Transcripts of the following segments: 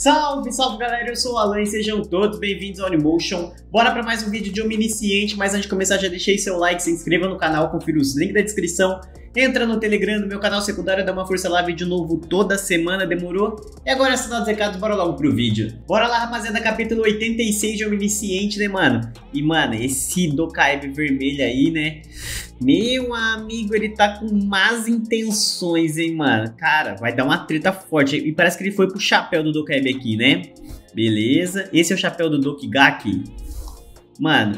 Salve, salve galera, eu sou o Alan e sejam todos bem-vindos ao Animotion. Bora para mais um vídeo de Omnisciente, mas antes de começar já deixei seu like, se inscreva no canal, confira os links da descrição. Entra no Telegram, no meu canal secundário, dá uma força lá, vídeo novo toda semana, demorou? E agora, sem os recados, bora logo pro vídeo. Bora lá, rapaziada, capítulo 86 de Omnisciente, né, mano? E, mano, esse Dokaib vermelho aí, né? Meu amigo, ele tá com más intenções, hein, mano? Cara, vai dar uma treta forte. E parece que ele foi pro chapéu do Dokaib aqui, né? Beleza. Esse é o chapéu do Dokigaki. Mano.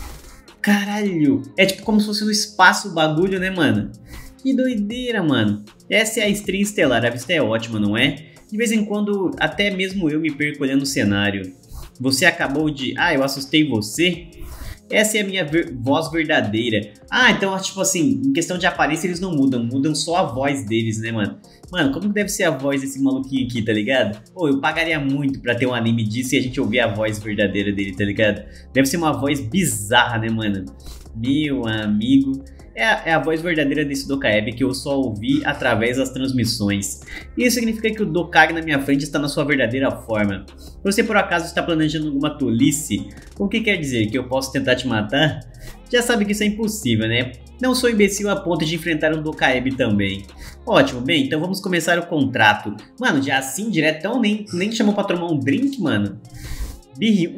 Caralho. É tipo como se fosse no espaço o bagulho, né, mano? Que doideira, mano. Essa é a estreia estelar. A vista é ótima, não é? De vez em quando, até mesmo eu me perco olhando o cenário. Você acabou de... Ah, eu assustei você? Essa é a minha voz verdadeira. Ah, então, tipo assim, em questão de aparência eles não mudam. Mudam só a voz deles, né, mano? Mano, como que deve ser a voz desse maluquinho aqui, tá ligado? Pô, eu pagaria muito pra ter um anime disso e a gente ouvir a voz verdadeira dele, tá ligado? Deve ser uma voz bizarra, né, mano? Meu amigo... É a voz verdadeira desse Dokaib que eu só ouvi através das transmissões. Isso significa que o Dokage na minha frente está na sua verdadeira forma. Você por acaso está planejando alguma tolice? O que quer dizer? Que eu posso tentar te matar? Já sabe que isso é impossível, né? Não sou imbecil a ponto de enfrentar um Dokaib também. Ótimo, bem, então vamos começar o contrato. Mano, já assim, diretão, nem chamou pra tomar um drink, mano? Bi-Hyung,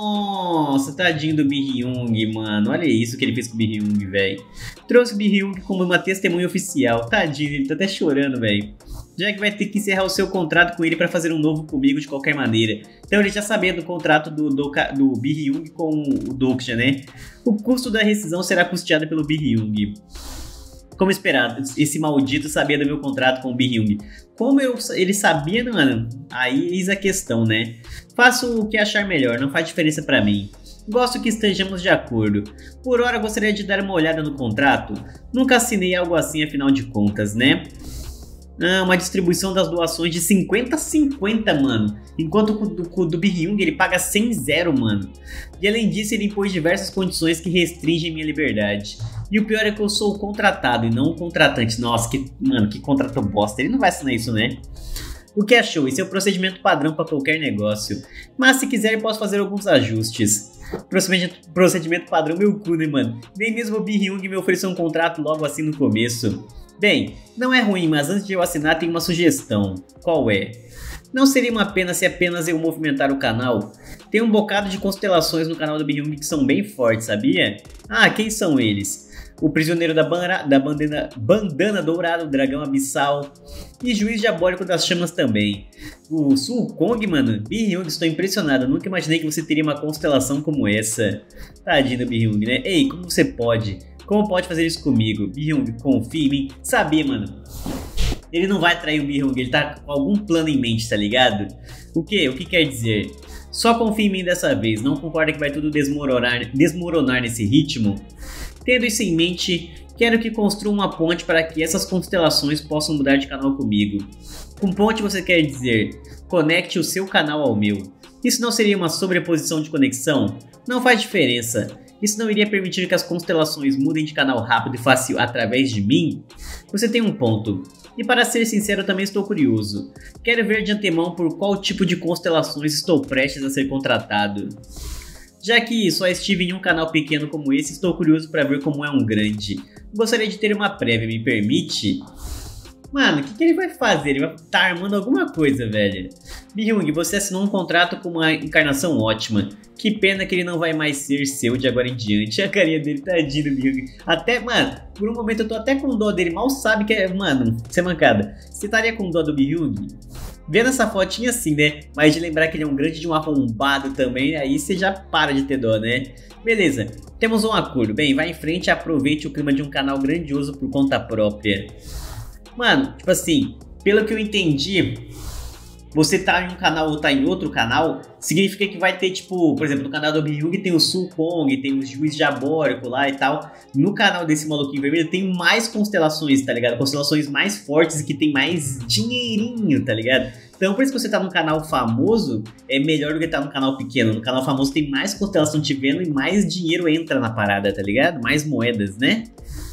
nossa, tadinho do Bi-Hyung, mano, olha isso que ele fez com o Bi-Hyung, velho. Trouxe o Bi-Hyung como uma testemunha oficial, tadinho, ele tá até chorando, velho. Já que vai ter que encerrar o seu contrato com ele pra fazer um novo comigo de qualquer maneira. Então ele já sabia do contrato do Bi-Hyung com o Dokja, né? O custo da rescisão será custeado pelo Bi-Hyung. Como esperado, esse maldito sabia do meu contrato com o Bi-Hyung. Como ele sabia, mano? Aí eis a questão, né? Faço o que achar melhor, não faz diferença pra mim. Gosto que estejamos de acordo. Por hora gostaria de dar uma olhada no contrato. Nunca assinei algo assim afinal de contas, né? Ah, uma distribuição das doações de 50-50, mano. Enquanto o do Bi-Hyung ele paga 100-0, mano. E além disso ele impôs diversas condições que restringem minha liberdade. E o pior é que eu sou o contratado e não o contratante. Nossa, que contrato bosta. Ele não vai assinar isso, né? O que achou? Esse é o procedimento padrão para qualquer negócio. Mas se quiser eu posso fazer alguns ajustes. Procedimento padrão meu cu, né, mano? Nem mesmo o Bi-Hyung me ofereceu um contrato logo assim no começo. Bem, não é ruim, mas antes de eu assinar tem uma sugestão. Qual é? Não seria uma pena se apenas eu movimentar o canal? Tem um bocado de constelações no canal do Bi-Hyung que são bem fortes, sabia? Ah, quem são eles? O prisioneiro da bandana dourada, o dragão abissal e juiz diabólico das chamas também. O Sulkong, mano, Bi-Hyung, estou impressionado, nunca imaginei que você teria uma constelação como essa. Tadinho do Bi-Hyung, né? Ei, como você pode? Como pode fazer isso comigo? Bi-Hyung, confia em mim. Sabia, mano. Ele não vai trair o Bi-Hyung, ele tá com algum plano em mente, tá ligado? O que? O que quer dizer? Só confia em mim dessa vez, não concorda que vai tudo desmoronar nesse ritmo? Tendo isso em mente, quero que construa uma ponte para que essas constelações possam mudar de canal comigo. Com ponte você quer dizer, conecte o seu canal ao meu. Isso não seria uma sobreposição de conexão? Não faz diferença. Isso não iria permitir que as constelações mudem de canal rápido e fácil através de mim? Você tem um ponto. E para ser sincero, eu também estou curioso. Quero ver de antemão por qual tipo de constelações estou prestes a ser contratado. Já que só estive em um canal pequeno como esse, estou curioso para ver como é um grande. Gostaria de ter uma prévia, me permite? Mano, o que ele vai fazer? Ele vai estar armando alguma coisa, velho. Bi-Hyung, você assinou um contrato com uma encarnação ótima. Que pena que ele não vai mais ser seu de agora em diante. A carinha dele, tadinho do Bi-Hyung. Até, mano, por um momento eu tô até com dó dele. Mal sabe que é, mano, você é mancada. Você estaria com dó do Bi-Hyung? Vendo essa fotinha assim, né? Mas de lembrar que ele é um grande de um arrombado também, aí você já para de ter dó, né? Beleza, temos um acordo. Bem, vai em frente e aproveite o clima de um canal grandioso por conta própria. Mano, tipo assim, pelo que eu entendi, você tá em um canal ou tá em outro canal, significa que vai ter, tipo, por exemplo, no canal do Bi-Hyung tem o Sulkong, tem o juiz diabólico lá e tal. No canal desse maluquinho vermelho tem mais constelações, tá ligado? Constelações mais fortes e que tem mais dinheirinho, tá ligado? Então por isso que você tá num canal famoso, é melhor do que tá num canal pequeno. No canal famoso tem mais constelação te vendo e mais dinheiro entra na parada, tá ligado? Mais moedas, né?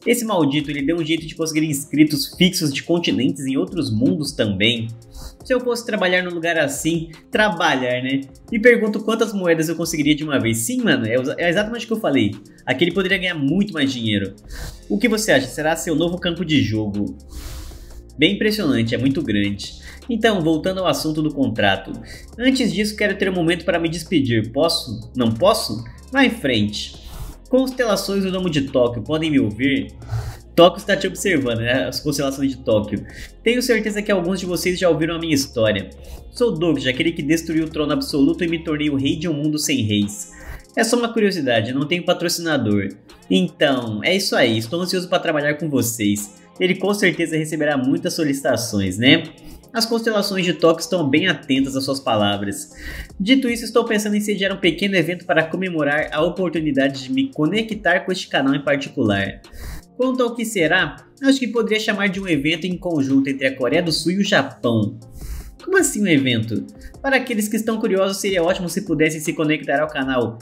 Esse maldito, ele deu um jeito de conseguir inscritos fixos de continentes em outros mundos também. Se eu fosse trabalhar num lugar assim, trabalhar, né? Me pergunto quantas moedas eu conseguiria de uma vez. Sim, mano, é exatamente o que eu falei. Aqui ele poderia ganhar muito mais dinheiro. O que você acha? Será seu novo campo de jogo? Bem impressionante, é muito grande. Então, voltando ao assunto do contrato. Antes disso, quero ter um momento para me despedir. Posso? Não posso? Vá em frente. Constelações do Domo de Tóquio, podem me ouvir? Tóquio está te observando, né? As constelações de Tóquio. Tenho certeza que alguns de vocês já ouviram a minha história. Sou Doug, aquele que destruiu o trono absoluto e me tornei o rei de um mundo sem reis. É só uma curiosidade, não tenho patrocinador. Então, é isso aí, estou ansioso para trabalhar com vocês. Ele com certeza receberá muitas solicitações, né? As constelações de Tóquio estão bem atentas às suas palavras. Dito isso, estou pensando em sediar um pequeno evento para comemorar a oportunidade de me conectar com este canal em particular. Quanto ao que será, acho que poderia chamar de um evento em conjunto entre a Coreia do Sul e o Japão. Como assim um evento? Para aqueles que estão curiosos, seria ótimo se pudessem se conectar ao canal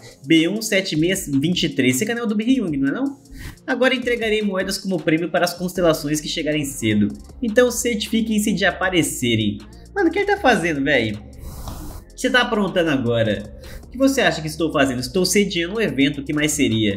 B17623, esse canal do Bi-Hyung, não é não? Agora entregarei moedas como prêmio para as constelações que chegarem cedo, então certifiquem-se de aparecerem. Mano, o que ele tá fazendo, velho? O que você tá aprontando agora? O que você acha que estou fazendo? Estou sediando um evento, o que mais seria?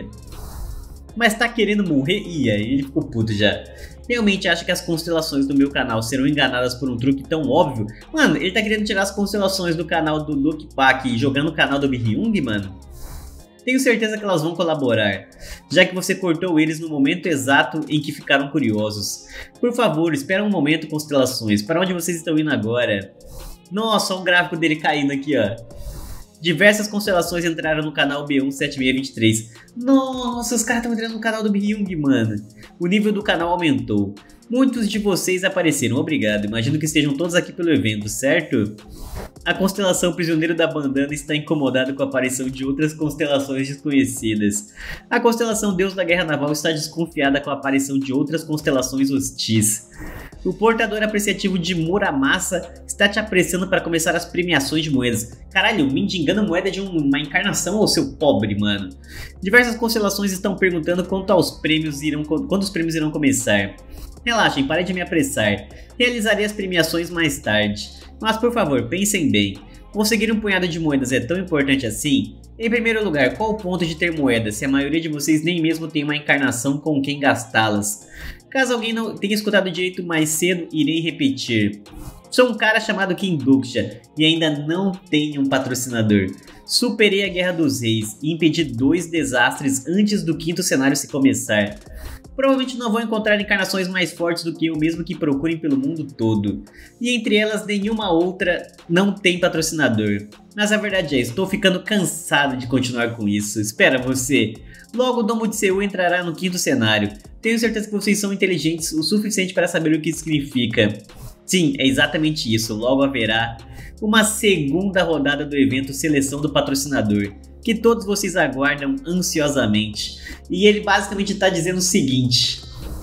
Mas tá querendo morrer? Ih, aí ele ficou puto já. Realmente acha que as constelações do meu canal serão enganadas por um truque tão óbvio? Mano, ele tá querendo tirar as constelações do canal do Doki Pak e jogar no canal do Bi-Hyung, mano? Tenho certeza que elas vão colaborar, já que você cortou eles no momento exato em que ficaram curiosos. Por favor, espera um momento, constelações. Para onde vocês estão indo agora? Nossa, olha o gráfico dele caindo aqui, ó. Diversas constelações entraram no canal B17623. Nossa, os caras estão entrando no canal do Bi-Hyung, mano. O nível do canal aumentou. Muitos de vocês apareceram, obrigado. Imagino que estejam todos aqui pelo evento, certo? A constelação Prisioneiro da Bandana está incomodada com a aparição de outras constelações desconhecidas. A constelação Deus da Guerra Naval está desconfiada com a aparição de outras constelações hostis. O portador apreciativo de Muramasa está te apressando para começar as premiações de moedas. Caralho, mendigando moeda de uma encarnação, ô seu pobre, mano. Diversas constelações estão perguntando quando os prêmios irão começar. Relaxem, parem de me apressar. Realizarei as premiações mais tarde. Mas por favor, pensem bem. Conseguir um punhado de moedas é tão importante assim? Em primeiro lugar, qual o ponto de ter moedas se a maioria de vocês nem mesmo tem uma encarnação com quem gastá-las? Caso alguém não tenha escutado direito mais cedo, irei repetir. Sou um cara chamado Kim Doksha e ainda não tenho um patrocinador. Superei a Guerra dos Reis e impedi 2 desastres antes do 5º cenário se começar. Provavelmente não vão encontrar encarnações mais fortes do que eu, mesmo que procurem pelo mundo todo. E entre elas, nenhuma outra não tem patrocinador. Mas a verdade é, estou ficando cansado de continuar com isso. Espera você. Logo o Domo de Seul entrará no 5º cenário. Tenho certeza que vocês são inteligentes o suficiente para saber o que isso significa. Sim, é exatamente isso. Logo haverá uma segunda rodada do evento Seleção do Patrocinador, que todos vocês aguardam ansiosamente. E ele basicamente está dizendo o seguinte: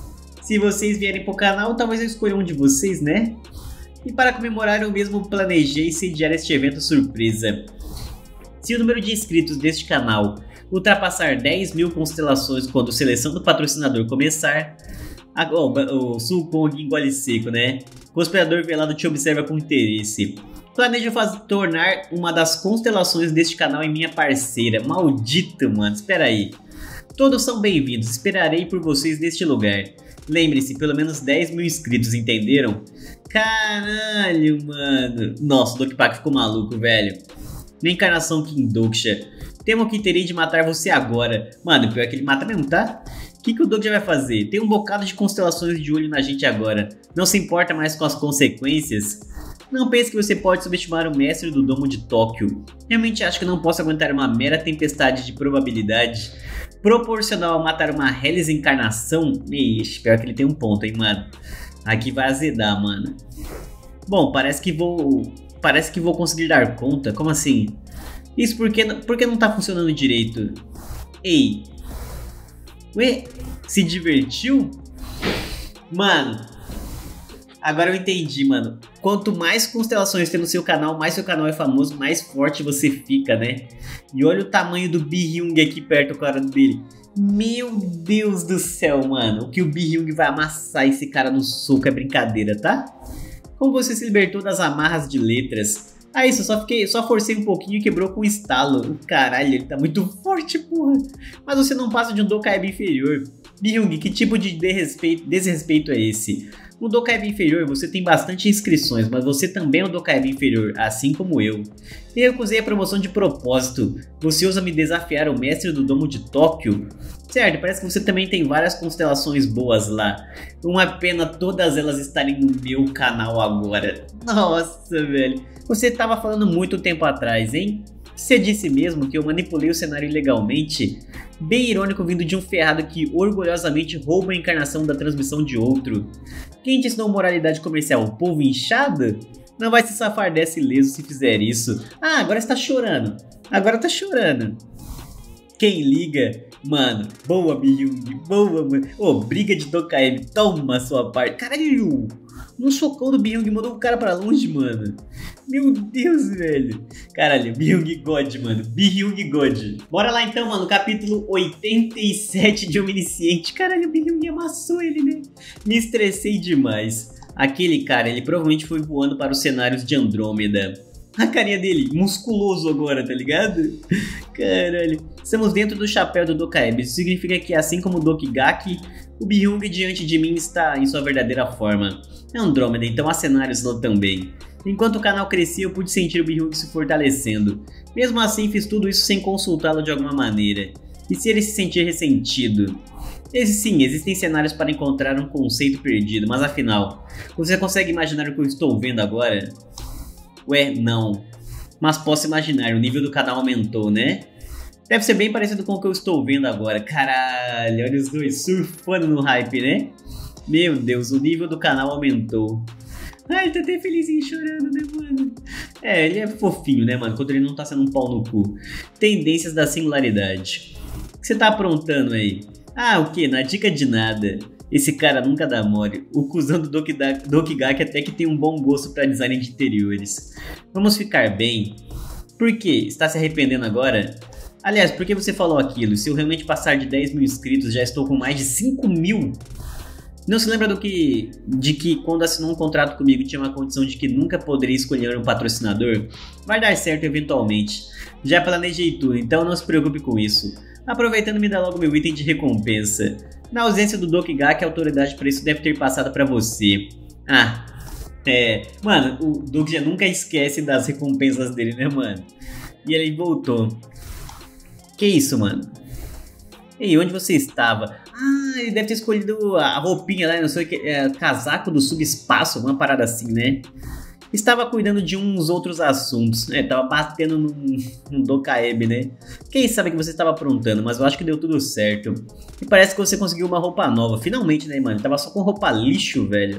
se vocês vierem pro canal, talvez eu escolha um de vocês, né? E para comemorar, eu mesmo planejei sediar este evento surpresa. Se o número de inscritos deste canal ultrapassar 10.000 constelações quando a seleção do patrocinador começar... o Sulkong engole seco, né? O conspirador velado te observa com interesse. Planejo tornar uma das constelações deste canal em minha parceira. Maldito, mano. Espera aí. Todos são bem-vindos. Esperarei por vocês neste lugar. Lembre-se, pelo menos 10.000 inscritos, entenderam? Caralho, mano. Nossa, o Doki Pak ficou maluco, velho. Minha encarnação Kim Doksha. Temo que terei de matar você agora. Mano, pior que ele mata mesmo, tá? O que o Doug já vai fazer? Tem um bocado de constelações de olho na gente agora. Não se importa mais com as consequências? Não pense que você pode subestimar o mestre do Domo de Tóquio. Realmente acho que não posso aguentar uma mera tempestade de probabilidade proporcional a matar uma Hellis encarnação? Ixi, pior que ele tem um ponto, hein, mano. Aqui vai azedar, mano. Bom, parece que vou conseguir dar conta. Como assim? Isso porque não tá funcionando direito. Ei. Ué? Se divertiu? Mano. Agora eu entendi, mano. Quanto mais constelações tem no seu canal, mais seu canal é famoso, mais forte você fica, né? E olha o tamanho do Bi-Hyung aqui perto, cara dele. Meu Deus do céu, mano. O que o Bi-Hyung vai amassar esse cara no soco é brincadeira, tá? Como você se libertou das amarras de letras? Ah, isso, só forcei um pouquinho e quebrou com um estalo. Caralho, ele tá muito forte, porra. Mas você não passa de um Dokkaebi inferior. Bi-Hyung, que tipo de desrespeito é esse? No Dokkaebi inferior você tem bastante inscrições, mas você também é um Dokkaebi inferior, assim como eu. Eu recusei a promoção de propósito. Você ousa me desafiar o mestre do Domo de Tóquio? Certo, parece que você também tem várias constelações boas lá. Uma pena todas elas estarem no meu canal agora. Nossa, velho. Você tava falando muito tempo atrás, hein? Você disse mesmo que eu manipulei o cenário ilegalmente? Bem irônico vindo de um ferrado que orgulhosamente rouba a encarnação da transmissão de outro. Quem te ensinou moralidade comercial? O povo inchado? Não vai se safar dessa ileso se fizer isso. Ah, agora está chorando. Agora tá chorando. Quem liga? Mano, boa, Bi-Hyung, boa, mano. Ô, briga de Dokkaebi, toma a sua parte. Caralho, um socão do Bi-Hyung mandou o cara pra longe, mano. Meu Deus, velho. Caralho, Bi-Hyung God, mano. Bi-Hyung God. Bora lá então, mano. Capítulo 87 de Omnisciente. Caralho, o Bi-Hyung amassou ele, né? Me estressei demais. Aquele cara, ele provavelmente foi voando para os cenários de Andrômeda. A carinha dele, musculoso agora, tá ligado? Caralho. Estamos dentro do chapéu do Dokkaebi. Isso significa que, assim como o Dokigaki, o Bi-Hyung diante de mim está em sua verdadeira forma. Andrômeda, então há cenários lá também. Enquanto o canal crescia, eu pude sentir o Bi-Hyung se fortalecendo. Mesmo assim, fiz tudo isso sem consultá-lo de alguma maneira. E se ele se sentir ressentido? Sim, existem cenários para encontrar um conceito perdido, mas afinal, você consegue imaginar o que eu estou vendo agora? Ué, não. Mas posso imaginar, o nível do canal aumentou, né? Deve ser bem parecido com o que eu estou vendo agora. Caralho, olha os dois surfando no hype, né? Meu Deus, o nível do canal aumentou. Ai, tá até felizinho chorando, né, mano? É, ele é fofinho, né, mano? Quando ele não tá sendo um pau no cu. Tendências da singularidade. O que você tá aprontando aí? Ah, o que? Na dica de nada. Esse cara nunca dá mole. O cuzão do Dokigaki até que tem um bom gosto pra design de interiores. Vamos ficar bem? Por quê? Está se arrependendo agora? Aliás, por que você falou aquilo? Se eu realmente passar de 10 mil inscritos, já estou com mais de 5 mil. Não se lembra de que quando assinou um contrato comigo tinha uma condição de que nunca poderia escolher um patrocinador? Vai dar certo eventualmente. Já planejei tudo, então não se preocupe com isso. Aproveitando, me dá logo meu item de recompensa. Na ausência do Dokigaki, a autoridade para isso deve ter passado para você. Ah, mano, o Doki já nunca esquece das recompensas dele, né, mano? E ele voltou. Que isso, mano? Ei, onde você estava? Ah, ele deve ter escolhido a roupinha lá, não sei o que, casaco do subespaço, uma parada assim, né? Estava cuidando de uns outros assuntos, tava batendo no Dokkaebi, né? Quem sabe que você estava aprontando, mas eu acho que deu tudo certo. E parece que você conseguiu uma roupa nova, finalmente, né, mano? Tava só com roupa lixo, velho.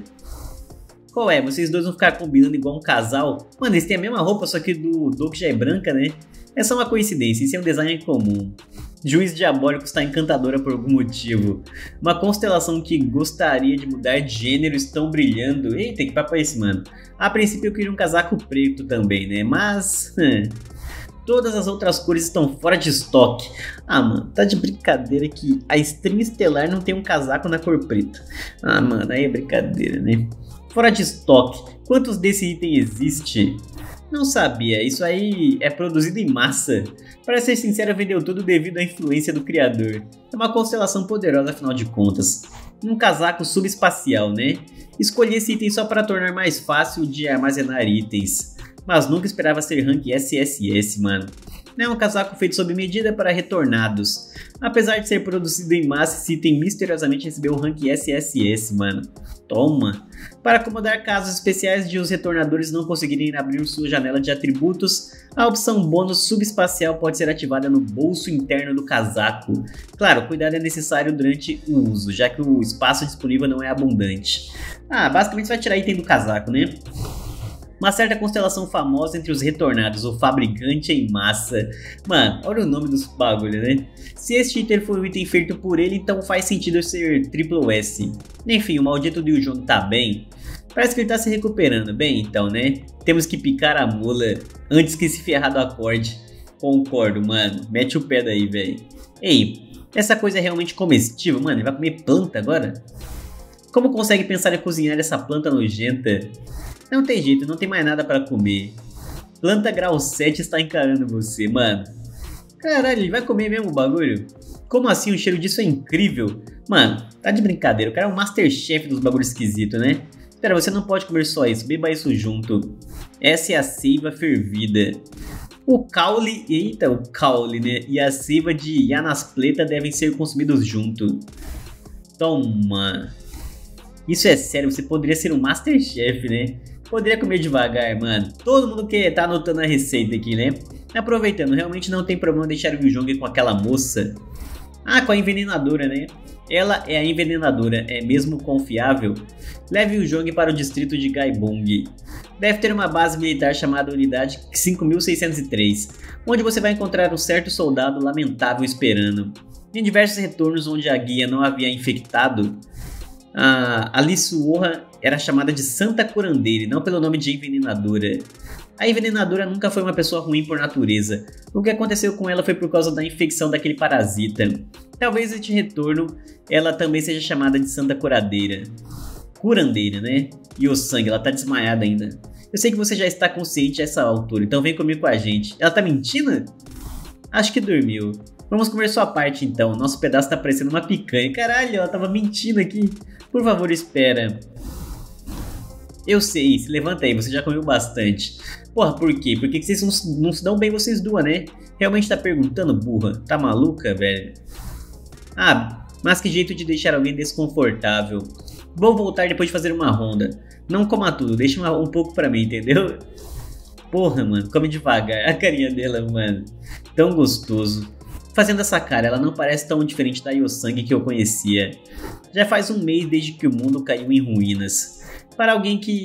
Qual é? Vocês dois vão ficar combinando igual um casal? Mano, eles têm a mesma roupa, só que do Doki já é branca, né? É só uma coincidência, isso é um design comum. Juiz Diabólico está encantadora por algum motivo. Uma constelação que gostaria de mudar de gênero estão brilhando. Eita, que papo é esse, mano? A princípio eu queria um casaco preto também, né? Mas... todas as outras cores estão fora de estoque. Ah, mano, tá de brincadeira que a Estrela Estelar não tem um casaco na cor preta. Ah, mano, aí é brincadeira, né? Fora de estoque. Quantos desse item existe? Não sabia, isso aí é produzido em massa. Para ser sincero, vendeu tudo devido à influência do criador. É uma constelação poderosa, afinal de contas. Um casaco subespacial, né? Escolhi esse item só para tornar mais fácil de armazenar itens. Mas nunca esperava ser rank SSS, mano. É um casaco feito sob medida para retornados. Apesar de ser produzido em massa, esse item misteriosamente recebeu o rank SSS, mano. Toma! Para acomodar casos especiais de os retornadores não conseguirem abrir sua janela de atributos, a opção bônus subespacial pode ser ativada no bolso interno do casaco. Claro, cuidado é necessário durante o uso, já que o espaço disponível não é abundante. Ah, basicamente você vai tirar item do casaco, né? Uma certa constelação famosa entre os retornados, o fabricante em massa. Mano, olha o nome dos bagulho, né? Se este item foi um item feito por ele, então faz sentido ser Triple S. Enfim, o maldito do Yujong tá bem. Parece que ele tá se recuperando. Bem, então, né? Temos que picar a mula antes que esse ferrado acorde. Concordo, mano. Mete o pé daí, velho. Ei, Essa coisa é realmente comestível? Mano, ele vai comer planta agora? Como consegue pensar em cozinhar essa planta nojenta? Não tem jeito, não tem mais nada pra comer. Planta grau 7 está encarando você, mano. Caralho, ele vai comer mesmo o bagulho? Como assim? O cheiro disso é incrível. Mano, tá de brincadeira. O cara é o Masterchef dos bagulhos esquisitos, né? Espera, você não pode comer só isso. Beba isso junto. Essa é a seiva fervida. O caule... Eita, o caule, né? E a seiva de Yanaspleta devem ser consumidos junto. Toma. Isso é sério, você poderia ser um Masterchef, né? Poderia comer devagar, mano. Todo mundo que tá anotando a receita aqui, né? Aproveitando, realmente não tem problema deixar o Jong com aquela moça. Ah, com a envenenadora, né? Ela é a envenenadora, é mesmo confiável? Leve o Jong para o distrito de Gaibong. Deve ter uma base militar chamada Unidade 5603, onde você vai encontrar um certo soldado lamentável esperando. Em diversos retornos onde a guia não havia infectado, a Lissuorra era chamada de Santa Curandeira, não pelo nome de envenenadora. A envenenadora nunca foi uma pessoa ruim por natureza. O que aconteceu com ela foi por causa da infecção daquele parasita. Talvez este retorno ela também seja chamada de Santa Curadeira. Curandeira, né? E o sangue, ela tá desmaiada ainda. Eu sei que você já está consciente a essa altura, então vem comigo com a gente. Ela tá mentindo? Acho que dormiu. Vamos comer sua parte então. Nosso pedaço tá parecendo uma picanha. Caralho, ela tava mentindo aqui. Por favor, espera. Eu sei, se levanta aí, você já comeu bastante. Porra, por quê? Por que vocês não se dão bem vocês duas, né? Realmente tá perguntando, burra? Tá maluca, velho? Ah, mas que jeito de deixar alguém desconfortável. Vou voltar depois de fazer uma ronda. Não coma tudo, deixa um pouco pra mim, entendeu? Porra, mano, come devagar. A carinha dela, mano. Tão gostoso. Fazendo essa cara, ela não parece tão diferente da Yosang que eu conhecia. Já faz um mês desde que o mundo caiu em ruínas. Para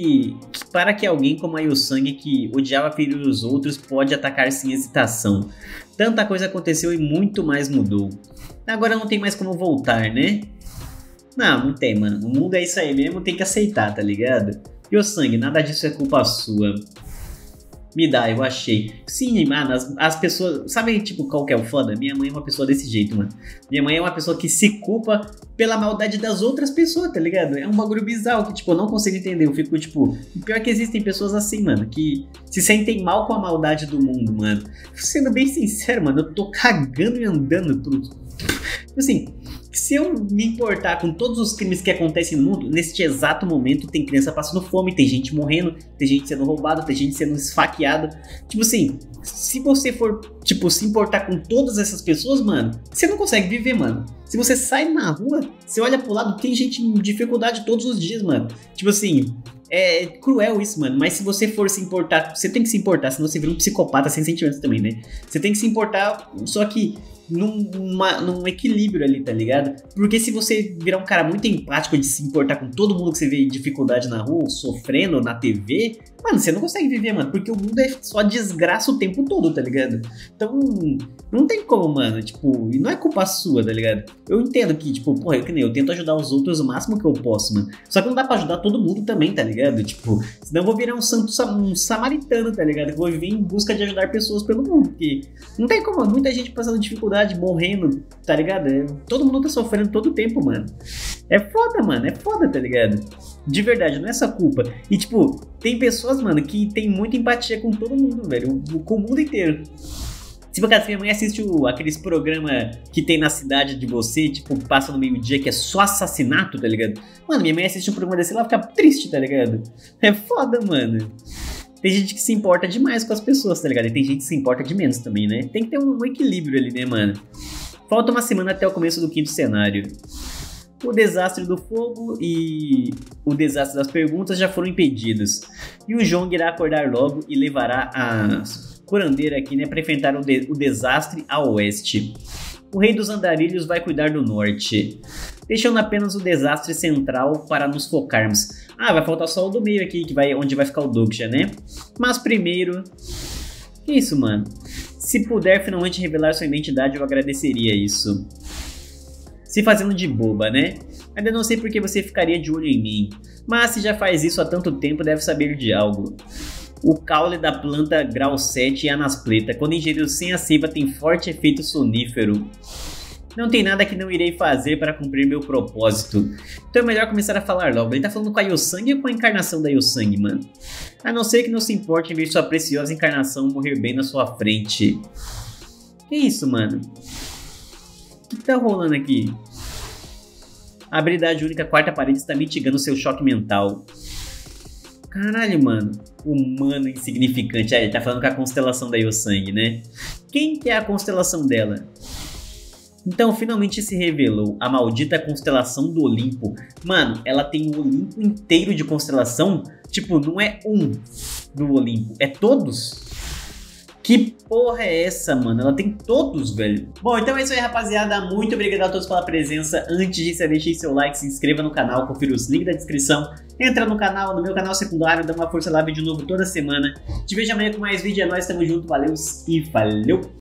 que alguém como a Yosang, que odiava ferir os outros, pode atacar sem hesitação. Tanta coisa aconteceu e muito mais mudou. Agora não tem mais como voltar, né? Não tem, mano. O mundo é isso aí mesmo, tem que aceitar, tá ligado? Yosang, nada disso é culpa sua. Me dá, eu achei. Sim, mano, as pessoas... Sabe, tipo, qual que é o foda? Minha mãe é uma pessoa desse jeito, mano. Minha mãe é uma pessoa que se culpa pela maldade das outras pessoas, tá ligado? É um bagulho bizarro que, tipo, eu não consigo entender. Eu fico, tipo... Pior que existem pessoas assim, mano, que se sentem mal com a maldade do mundo, mano. Sendo bem sincero, mano, eu tô cagando e andando pro... Assim... Se eu me importar com todos os crimes que acontecem no mundo, neste exato momento tem criança passando fome, tem gente morrendo, tem gente sendo roubada, tem gente sendo esfaqueada. Tipo assim, se você for, tipo, se importar com todas essas pessoas, mano, você não consegue viver, mano. Se você sai na rua, você olha pro lado, tem gente em dificuldade todos os dias, mano. Tipo assim, é cruel isso, mano. Mas se você for se importar, você tem que se importar, senão você vira um psicopata sem sentimentos também, né? Você tem que se importar, só que num equilíbrio ali, tá ligado? Porque se você virar um cara muito empático de se importar com todo mundo que você vê em dificuldade na rua, sofrendo na TV, mano, você não consegue viver, mano, porque o mundo é só desgraça o tempo todo, tá ligado? Então, não tem como, mano, tipo, e não é culpa sua, tá ligado? Eu entendo que, tipo, porra, eu tento ajudar os outros o máximo que eu posso, mano, só que não dá pra ajudar todo mundo também, tá ligado? Tipo, senão eu vou virar um samaritano, tá ligado? Eu vou viver em busca de ajudar pessoas pelo mundo, porque não tem como, muita gente passando dificuldade, morrendo, tá ligado? Todo mundo tá sofrendo todo o tempo, mano. É foda, mano, é foda, tá ligado? De verdade, não é essa culpa. E, tipo, tem pessoas, mano, que tem muita empatia com todo mundo, velho. Com o mundo inteiro. Se por acaso minha mãe assiste aqueles programas que tem na cidade de você, tipo, passa no meio-dia, que é só assassinato, tá ligado? Mano, minha mãe assiste um programa desse lá e fica triste, tá ligado? É foda, mano. Tem gente que se importa demais com as pessoas, tá ligado? E tem gente que se importa de menos também, né? Tem que ter um equilíbrio ali, né, mano? Falta uma semana até o começo do quinto cenário. O desastre do fogo e o desastre das perguntas já foram impedidos. E o Jong irá acordar logo e levará a curandeira aqui, né, para enfrentar o desastre a oeste. O rei dos andarilhos vai cuidar do norte, deixando apenas o desastre central para nos focarmos. Ah, vai faltar só o do meio aqui, onde vai ficar o Doksha, né? Mas primeiro... Que isso, mano? Se puder finalmente revelar sua identidade, eu agradeceria isso. Se fazendo de boba, né? Ainda não sei por que você ficaria de olho em mim, mas se já faz isso há tanto tempo, deve saber de algo. O caule da planta grau 7 e anaspleta, quando ingerido sem a seiva, tem forte efeito sonífero. Não tem nada que não irei fazer para cumprir meu propósito. Então é melhor começar a falar logo. Ele tá falando com a Yosangi ou com a encarnação da Yosangi, mano? A não ser que não se importe em ver sua preciosa encarnação morrer bem na sua frente. Que isso, mano? O que tá rolando aqui? A habilidade única quarta parede está mitigando seu choque mental. Caralho, mano. Humano insignificante. Ele tá falando com a constelação da Yosangi, né? Quem que é a constelação dela? Então, finalmente se revelou a maldita constelação do Olimpo. Mano, ela tem o Olimpo inteiro de constelação. Tipo, não é um do Olimpo, é todos. Que porra é essa, mano? Ela tem todos, velho. Bom, então é isso aí, rapaziada. Muito obrigado a todos pela presença. Antes disso, deixe seu like, se inscreva no canal, confira os links da descrição. Entra no canal, no meu canal secundário, dá uma força lá, vídeo novo toda semana. Te vejo amanhã com mais vídeo. É nóis, tamo junto, valeu e falou!